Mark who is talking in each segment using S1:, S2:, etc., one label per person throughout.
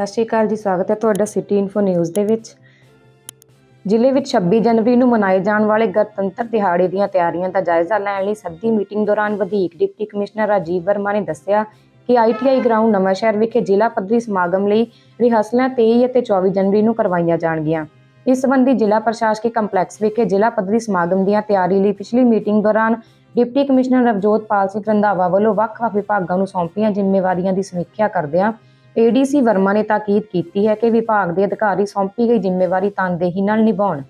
S1: ਸਤਿ ਸ਼੍ਰੀ ਅਕਾਲ ਜੀ। ਸਵਾਗਤ ਹੈ ਤੁਹਾਡਾ ਸਿਟੀ ਇਨਫੋ ਨਿਊਜ਼ ਦੇ ਵਿੱਚ। ਜ਼ਿਲ੍ਹੇ ਵਿੱਚ 26 ਜਨਵਰੀ ਨੂੰ ਮਨਾਏ ਜਾਣ ਵਾਲੇ ਗਣਤੰਤਰ ਦਿਹਾੜੇ ਦੀਆਂ ਤਿਆਰੀਆਂ ਦਾ ਜਾਇਜ਼ਾ ਲੈਣ ਲਈ ਸੱਦੀ ਮੀਟਿੰਗ ਦੌਰਾਨ ਵਧੀਕ ਡਿਪਟੀ ਕਮਿਸ਼ਨਰ ਰਾਜੀਵ ਵਰਮਾ ਨੇ ਦੱਸਿਆ ਕਿ ITI ਗਰਾਊਂਡ ਨਵਾਂਸ਼ਹਿਰ ਵਿਖੇ ਜ਼ਿਲ੍ਹਾ ਪੱਧਰੀ ਸਮਾਗਮ ਲਈ ਰਿਹਰਸਲਾਂ 23 ਅਤੇ 24 ਜਨਵਰੀ ਨੂੰ ਕਰਵਾਈਆਂ ਜਾਣਗੀਆਂ। ਇਸ ਸੰਬੰਧੀ ਜ਼ਿਲ੍ਹਾ ਪ੍ਰਸ਼ਾਸਕੀ ਕੰਪਲੈਕਸ ਵਿਖੇ ਜ਼ਿਲ੍ਹਾ ਪੱਧਰੀ ਸਮਾਗਮ ਦੀਆਂ ਤਿਆਰੀ ਲਈ ਪਿਛਲੀ ਮੀਟਿੰਗ ਦੌਰਾਨ ਡਿਪਟੀ ਕਮਿਸ਼ਨਰ ਨਵਜੋਤਪਾਲ ਸਿੰਘ ਰੰਧਾਵਾ ਵੱਲੋਂ ਵੱਖ-ਵੱਖ ਵਿਭਾਗਾਂ ਨੂੰ ਸੌਂਪੀਆਂ ਜ਼ਿੰਮੇਵਾਰੀਆਂ ਦੀ ਸਮੀਖਿਆ ਕਰਦਿਆਂ ADC ਵਰਮਾ ਨੇ ਤਾਕੀਦ ਕੀਤੀ ਹੈ ਕਿ ਵਿਭਾਗ ਦੇ ਅਧਿਕਾਰੀ ਸੌਂਪੀ ਗਈ ਜ਼ਿੰਮੇਵਾਰੀ ਤਨਦੇਹੀ ਨਾਲ ਨਿਭਾਉਣ।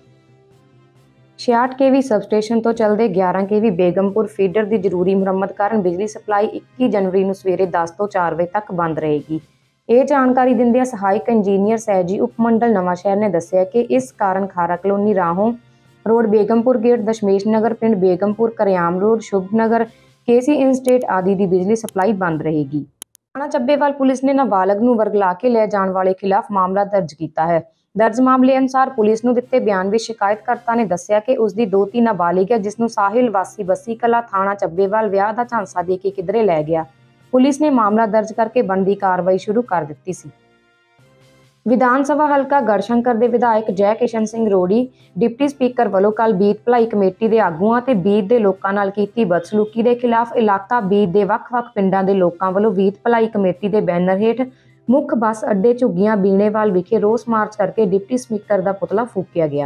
S1: 66 kV ਸਬਸਟੇਸ਼ਨ ਤੋਂ ਚੱਲਦੇ 11 kV ਬੇਗਮਪੁਰ ਫੀਡਰ ਦੀ ਜ਼ਰੂਰੀ ਮੁਰੰਮਤ ਕਾਰਨ ਬਿਜਲੀ ਸਪਲਾਈ 21 ਜਨਵਰੀ ਨੂੰ ਸਵੇਰੇ 10 ਤੋਂ 4 ਵਜੇ ਤੱਕ ਬੰਦ ਰਹੇਗੀ। ਇਹ ਜਾਣਕਾਰੀ ਦਿੰਦਿਆਂ ਸਹਾਇਕ ਇੰਜੀਨੀਅਰ ਸਹਿਜੀ ਉਪ ਮੰਡਲ ਨਵਾਂਸ਼ਹਿਰ ਨੇ ਦੱਸਿਆ ਕਿ ਇਸ ਕਾਰਨ Khara colony Rahon road Begampur gate Dashmesh Nagar ਪਿੰਡ ਬੇਗਮਪੁਰ ਕਰਿਆਮ ਰੋਡ ਸ਼ੁਭ ਨਗਰ KC ਇੰਸਟੇਟ ਆਦਿ ਦੀ ਬਿਜਲੀ ਸਪਲਾਈ ਬੰਦ ਰਹੇਗੀ। ਥਾਣਾ ਚੱਬੇਵਾਲ ਪੁਲਿਸ ਨੇ ਨਾਬਾਲਗ ਨੂੰ ਵਰਗਲਾ ਕੇ ਲੈ ਜਾਣ ਵਾਲੇ ਖਿਲਾਫ ਮਾਮਲਾ ਦਰਜ ਕੀਤਾ ਹੈ। ਦਰਜ ਮਾਮਲੇ ਅਨੁਸਾਰ ਪੁਲਿਸ ਨੂੰ ਦਿੱਤੇ ਬਿਆਨ ਵਿੱਚ ਸ਼ਿਕਾਇਤਕਰਤਾ ਨੇ ਦੱਸਿਆ ਕਿ ਉਸ ਦੀ ਦੋਹਤੀ ਨਾਬਾਲਿਗ ਹੈ, ਜਿਸ ਨੂੰ ਸਾਹਿਲ ਵਾਸੀ ਬੱਸੀ ਕਲਾ ਥਾਣਾ ਚੱਬੇਵਾਲ ਵਿਆਹ ਦਾ ਝਾਂਸਾ ਦੇ ਕੇ ਕਿਧਰੇ ਲੈ ਗਿਆ। ਪੁਲਿਸ ਨੇ ਮਾਮਲਾ ਦਰਜ ਕਰਕੇ ਬਣਦੀ ਕਾਰਵਾਈ ਸ਼ੁਰੂ ਕਰ ਦਿੱਤੀ ਸੀ। ਵਿਧਾਨ ਸਭਾ ਹਲਕਾ ਗੜਸ਼ੰਕਰ ਦੇ ਵਿਧਾਇਕ ਜੈ ਕਿਸ਼ਨ ਸਿੰਘ ਰੋੜੀ ਡਿਪਟੀ ਸਪੀਕਰ ਵੱਲੋਂ ਕੱਲ੍ਹ ਬੀਤ ਭਲਾਈ ਕਮੇਟੀ ਦੇ ਆਗੂਆਂ ਤੇ ਬੀਤ ਦੇ ਲੋਕਾਂ ਨਾਲ ਕੀਤੀ ਬਦਸਲੂਕੀ ਦੇ ਖਿਲਾਫ ਇਲਾਕਾ ਬੀਤ ਦੇ ਵੱਖ-ਵੱਖ ਪਿੰਡਾਂ ਦੇ ਲੋਕਾਂ ਵੱਲੋਂ ਬੀਤ ਭਲਾਈ ਕਮੇਟੀ ਦੇ ਬੈਨਰ ਹੇਠ ਮੁੱਖ ਬੱਸ ਅੱਡੇ ਝੁੱਗੀਆਂ ਬੀਣੇਵਾਲ ਵਿਖੇ ਰੋਸ ਮਾਰਚ ਕਰਕੇ ਡਿਪਟੀ ਸਪੀਕਰ ਦਾ ਪੁਤਲਾ ਫੂਕਿਆ ਗਿਆ।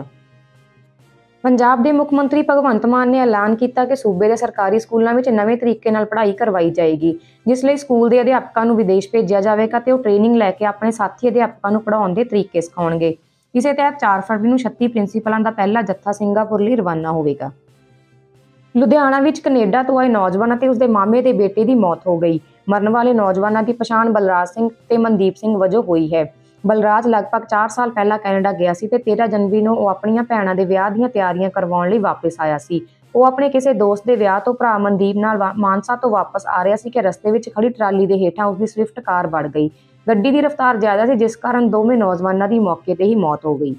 S1: ਪੰਜਾਬ ਦੇ ਮੁੱਖ ਮੰਤਰੀ ਭਗਵੰਤ ਮਾਨ ਨੇ ਐਲਾਨ ਕੀਤਾ ਕਿ ਸੂਬੇ ਦੇ ਸਰਕਾਰੀ ਸਕੂਲਾਂ ਵਿੱਚ ਨਵੇਂ ਤਰੀਕੇ ਨਾਲ ਪੜ੍ਹਾਈ ਕਰਵਾਈ ਜਾਏਗੀ, ਜਿਸ ਲਈ ਸਕੂਲ ਦੇ ਅਧਿਆਪਕਾਂ ਨੂੰ ਵਿਦੇਸ਼ ਭੇਜਿਆ ਜਾਵੇਗਾ ਤੇ ਉਹ ਟ੍ਰੇਨਿੰਗ ਲੈ ਕੇ ਆਪਣੇ ਸਾਥੀ ਅਧਿਆਪਕਾਂ ਨੂੰ ਪੜ੍ਹਾਉਣ ਦੇ ਤਰੀਕੇ ਸਿਖਾਉਣਗੇ। ਇਸੇ ਤਹਿਤ 4 ਫਰਵਰੀ ਨੂੰ 36 ਪ੍ਰਿੰਸੀਪਲਾਂ ਦਾ ਪਹਿਲਾ ਜੱਥਾ ਸਿੰਗਾਪੁਰ ਲਈ ਰਵਾਨਾ ਹੋਵੇਗਾ। ਲੁਧਿਆਣਾ ਵਿੱਚ ਕੈਨੇਡਾ ਤੋਂ ਆਏ ਨੌਜਵਾਨ ਅਤੇ ਉਸਦੇ ਮਾਮੇ ਦੇ ਬੇਟੇ ਦੀ ਮੌਤ ਹੋ ਗਈ। ਮਰਨ ਵਾਲੇ ਨੌਜਵਾਨਾਂ ਦੀ ਪਛਾਣ ਬਲਰਾਜ ਸਿੰਘ ਤੇ ਮਨਦੀਪ ਸਿੰਘ ਵਜੋਂ ਹੋਈ ਹੈ। ਬਲਰਾਜ ਲਗਭਗ 4 ਸਾਲ ਪਹਿਲਾਂ ਕੈਨੇਡਾ ਗਿਆ ਸੀ ਤੇ 13 ਜਨਵਰੀ ਨੂੰ ਉਹ ਆਪਣੀਆਂ ਭੈਣਾਂ ਦੇ ਵਿਆਹ ਦੀਆਂ ਤਿਆਰੀਆਂ ਕਰਵਾਉਣ ਲਈ ਵਾਪਸ ਆਇਆ ਸੀ। ਉਹ ਆਪਣੇ ਕਿਸੇ ਦੋਸਤ ਦੇ ਵਿਆਹ ਤੋਂ ਭਰਾ ਮਨਦੀਪ ਨਾਲ ਮਾਨਸਾ ਤੋਂ ਵਾਪਸ ਆ ਰਿਹਾ ਸੀ ਕਿ ਰਸਤੇ ਵਿੱਚ ਖੜੀ ਟਰਾਲੀ ਦੇ ਹੇਠਾਂ ਉਸਦੀ ਸਵਿਫਟ ਕਾਰ ਵੜ ਗਈ। ਗੱਡੀ ਦੀ ਰਫ਼ਤਾਰ ਜ਼ਿਆਦਾ ਸੀ, ਜਿਸ ਕਾਰਨ ਦੋਵੇਂ ਨੌਜਵਾਨਾਂ ਦੀ ਮੌਕੇ ਤੇ ਹੀ ਮੌਤ ਹੋ ਗਈ।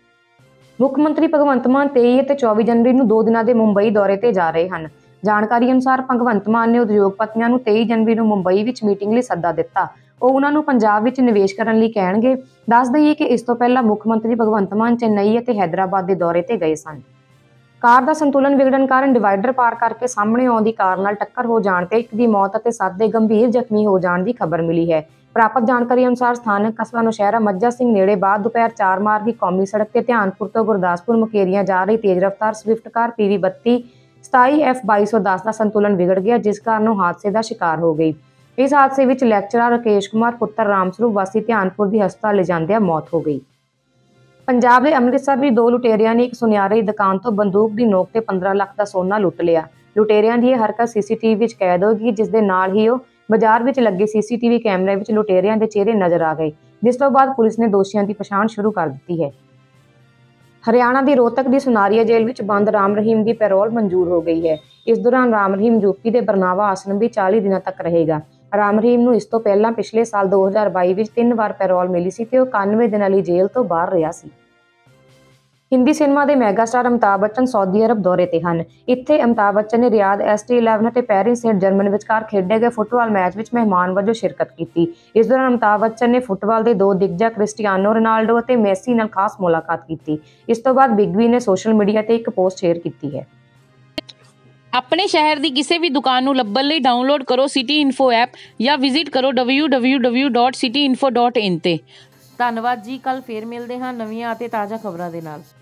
S1: ਮੁੱਖ ਮੰਤਰੀ ਭਗਵੰਤ ਮਾਨ 23 ਅਤੇ 24 ਜਨਵਰੀ ਨੂੰ 2 ਦਿਨਾਂ ਦੇ ਮੁੰਬਈ ਦੌਰੇ ਤੇ ਜਾ ਰਹੇ ਹਨ। ਜਾਣਕਾਰੀ ਅਨੁਸਾਰ ਭਗਵੰਤ ਮਾਨ ਨੇ ਉਦਯੋਗਪਤੀਆਂ ਨੂੰ 23 ਜਨਵਰੀ ਨੂੰ ਮੁੰਬਈ ਵਿੱਚ ਮੀਟਿੰਗ ਲਈ ਸੱਦਾ ਦਿੱਤਾ। ਉਹ ਉਹਨਾਂ ਨੂੰ ਪੰਜਾਬ ਵਿੱਚ ਨਿਵੇਸ਼ ਕਰਨ ਲਈ ਕਹਿਣਗੇ। ਦੱਸ ਦਈਏ ਕਿ ਇਸ ਤੋਂ ਪਹਿਲਾਂ ਮੁੱਖ ਮੰਤਰੀ ਭਗਵੰਤ ਮਾਨ ਚੇਨਈ ਅਤੇ ਹੈਦਰਾਬਾਦ ਦੇ ਦੌਰੇ ਤੇ ਗਏ ਸਨ। ਕਾਰ ਦਾ ਸੰਤੁਲਨ ਵਿਗੜਨ ਕਾਰਨ ਡਿਵਾਈਡਰ ਪਾਰ ਕਰਕੇ ਸਾਹਮਣੇ ਆਉਂਦੀ ਕਾਰ ਨਾਲ ਟੱਕਰ ਹੋ ਜਾਣ ਤੇ 1 ਦੀ ਮੌਤ ਅਤੇ 7 ਦੇ ਗੰਭੀਰ ਜ਼ਖਮੀ ਹੋ ਜਾਣ ਦੀ ਖਬਰ ਮਿਲੀ ਹੈ। ਪ੍ਰਾਪਤ ਜਾਣਕਾਰੀ ਅਨੁਸਾਰ ਸਥਾਨਕ ਕਸਬਾ ਨੌਸ਼ਹਿਰਾ ਮੱਝਾ ਸਿੰਘ ਨੇੜੇ ਬਾਅਦ ਦੁਪਹਿਰ 4 ਮਾਰਗੀ ਕੌਮੀ ਸੜਕ ਤੇ ਧਿਆਨਪੁਰ ਤੋਂ ਗੁਰਦਾਸਪੁਰ ਮੁਕੇਰੀਆਂ ਜਾ ਰਹੀ ਤੇਜ਼ ਰਫ਼ਤਾਰ ਸਵਿਫਟ ਕਾਰ PV 32 27F2210 ਦਾ ਸੰਤੁਲਨ ਵਿਗੜ ਗਿਆ, ਜਿਸ ਕਾਰਨ ਉਹ ਹਾਦਸੇ ਦਾ ਸ਼ਿਕਾਰ ਹੋ ਗਈ। ਇਸ ਹਾਦਸੇ ਵਿੱਚ ਲੈਕਚਰਰ ਰਾਕੇਸ਼ ਕੁਮਾਰ ਪੁੱਤਰ ਰਾਮ ਸਰੂਪ ਵਾਸੀ ਧਿਆਨਪੁਰ ਦੀ ਹਸਪਤਾਲ ਲਿਜਾਂਦਿਆਂ ਮੌਤ ਹੋ ਗਈ। ਪੰਜਾਬ ਦੇ ਅੰਮ੍ਰਿਤਸਰ ਵਿੱਚ 2 ਲੁਟੇਰਿਆਂ ਨੇ ਇੱਕ ਸੁਨਿਆਰੇ ਦੀ ਦੁਕਾਨ ਤੋਂ ਬੰਦੂਕ ਦੀ ਨੋਕ ਤੇ 15 ਲੱਖ ਦਾ ਸੋਨਾ ਲੁੱਟ ਲਿਆ। ਲੁਟੇਰਿਆਂ ਦੀ ਇਹ ਹਰਕਤ CCTV ਵਿੱਚ ਕੈਦ ਹੋ ਗਈ, ਜਿਸ ਦੇ ਨਾਲ ਹੀ ਉਹ ਬਾਜ਼ਾਰ ਵਿੱਚ ਲੱਗੇ CCTV ਕੈਮਰੇ ਵਿੱਚ ਲੁਟੇਰਿਆਂ ਦੇ ਚਿਹਰੇ ਨਜ਼ਰ ਆ ਗਏ, ਜਿਸ ਤੋਂ ਬਾਅਦ ਪੁਲਿਸ ਨੇ ਦੋਸ਼ੀਆਂ ਦੀ ਪਛਾਣ ਸ਼ੁਰੂ ਕਰ ਦਿੱਤੀ ਹੈ। ਹਰਿਆਣਾ ਦੀ ਰੋਹਤਕ ਦੀ ਸੁਨਾਰੀਆ ਜੇਲ੍ਹ ਵਿੱਚ ਬੰਦ ਰਾਮ ਰਹੀਮ ਦੀ ਪੈਰੋਲ ਮਨਜ਼ੂਰ ਹੋ ਗਈ ਹੈ। ਇਸ ਦੌਰਾਨ ਰਾਮ ਰਹੀਮ ਯੂਪੀ ਦੇ ਬਰਨਾਵਾ ਆਸਰਮ ਵਿੱਚ 40 ਦਿਨਾਂ ਤੱਕ ਰਹੇਗਾ। ਰਾਮ ਰਹੀਮ ਨੂੰ ਇਸ ਤੋਂ ਪਹਿਲਾਂ ਪਿਛਲੇ ਸਾਲ 2022 ਵਿੱਚ 3 ਵਾਰ ਪੈਰੋਲ ਮਿਲੀ ਸੀ ਤੇ ਉਹ 91 ਦਿਨਾਂ ਲਈ ਜੇਲ੍ਹ ਤੋਂ ਬਾਹਰ ਰਿਹਾ ਸੀ। ਹਿੰਦੀ ਸਿਨੇਮਾ ਦੇ mega star Amitabh Bachchan Saudi Arab ਦੌਰੇ ਤੇ ਹਨ। ਇੱਥੇ ਅਮਿਤਾਭ ਬੱਚਨ ਨੇ ਰਿਆਦ ST11 ਅਤੇ ਪੈਰਿਸ ਸੇਂਟ ਜਰਮਨ ਵਿਚਕਾਰ ਖੇਡੇ ਗਏ ਫੁੱਟਬਾਲ ਮੈਚ ਵਿੱਚ ਮਹਿਮਾਨ ਵਜੋਂ ਸ਼ਿਰਕਤ ਕੀਤੀ। ਇਸ ਦੌਰਾਨ ਅਮਿਤਾਭ ਬੱਚਨ ਨੇ ਫੁੱਟਬਾਲ ਦੇ 2 ਦਿਗਜਾਂ ਕ੍ਰਿਸਟੀਆਨੋ ਰੋਨਾਲਡੋ ਅਤੇ ਮੈਸੀ ਨਾਲ ਖਾਸ ਮੁਲਾਕਾਤ ਕੀਤੀ। ਇਸ ਤੋਂ ਬਾਅਦ ਬਿਗ ਬੀ ਨੇ ਸੋਸ਼ਲ ਮੀਡੀਆ ਤੇ ਇੱਕ ਪੋਸਟ ਸ਼ੇਅਰ ਕੀਤੀ ਹੈ।
S2: ਆਪਣੇ ਸ਼ਹਿਰ ਦੀ ਕਿਸੇ ਵੀ ਦੁਕਾਨ ਨੂੰ ਲੱਭਣ ਲਈ ਡਾਊਨਲੋਡ ਕਰੋ ਸਿਟੀ ਇਨਫੋ ਐਪ ਜਾਂ ਵਿਜ਼ਿਟ ਕਰੋ www.cityinfo.in ਤੇ। ਧੰਨਵਾਦ ਜੀ। ਕੱਲ੍ਹ ਫੇਰ ਮਿਲਦੇ ਹਾਂ ਨਵੀਆਂ ਅਤੇ ਤਾਜ਼ਾ ਖਬਰਾਂ ਦੇ ਨਾਲ।